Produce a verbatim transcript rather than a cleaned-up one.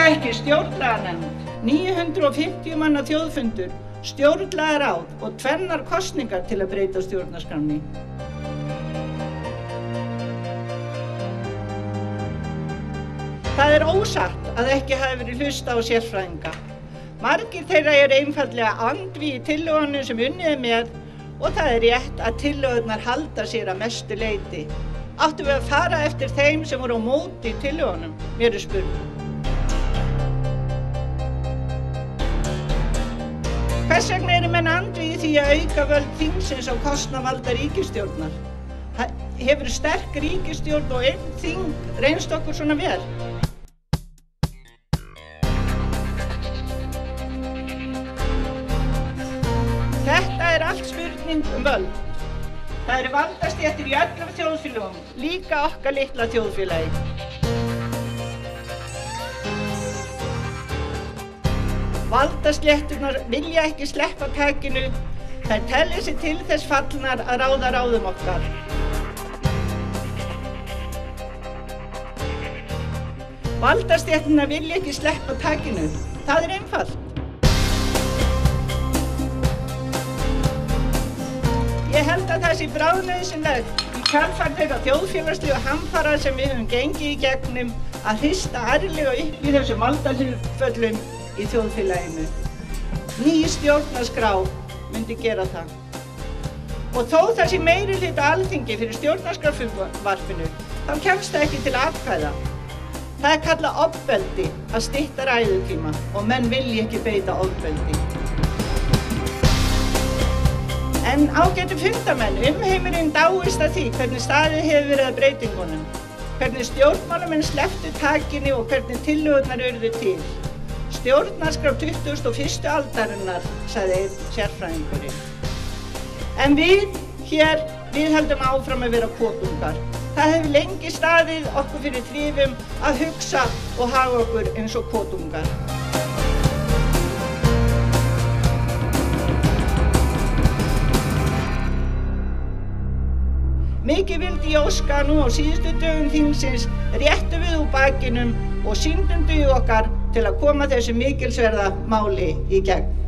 ekki stjórnlaganefnd, níu hundruð fimmtíu manna þjóðfundur, stjórnlagaráð og tvennar kosningar til að breyta stjórnarskránni. Það er ósatt að ekki hafi verið hlustað á sérfræðinga. Margir þeirra eru einfaldlega andvígir tillögunum sem unnið er með og það er rétt að tillögurnar halda sér að mestu leyti. Áttum við að fara eftir þeim sem voru á móti tillögunum, mér er spurning. Hvers vegna eru menn andvígir því að auka völd þingsins á kostnað valda ríkisstjórnar? Hefur sterk ríkisstjórn og einn þing reynst okkur svona vel? Þetta er allt spurning um völd. Það eru valdastéttir í öllum þjóðfélögum, líka okkar litla þjóðfélagi. Valdastétturnar vilja ekki sleppa takinu, þær telja sig til þess fallnar að ráða ráðum okkar. Valdastétturnar vilja ekki sleppa takinu, það er einfalt. Ég held að það sé bráðnauðsynlegt í kjölfar þeirra þjóðfélagslegu hamfara sem við höfum gengið í gegnum að hrista ærlega upp í þessum valdahlutföllum í þjóðfélaginu. Ný stjórnarskrá myndi gera það. Og þó það sé meirihluti Alþingi fyrir stjórnarskrárfrumvarpinu, þá kemst það ekki til atkvæða. Það er kallað ofbeldi að stytta ræðutíma og menn vilja ekki beita ofbeldi. En ágætu fundarmenn, umheimurinn dáist að því hvernig staðið hefur verið að breytingunum, hvernig stjórnmálamenn slepptu takinu og hvernig tillögurnar urðu til. Stjórnarskrá tuttugasta og fyrstu aldarinnar, sagði einn sérfræðingurinn. En við hér, við höldum áfram að vera kotungar. Það hefur lengi staðið okkur fyrir þrifum að hugsa og haga okkur eins og kotungar. Mikið vildi ég óska nú á síðustu dögum þingsins réttu við úr bakinum og sýndum dug okkar til að koma þessu mikilsverða máli í gegn.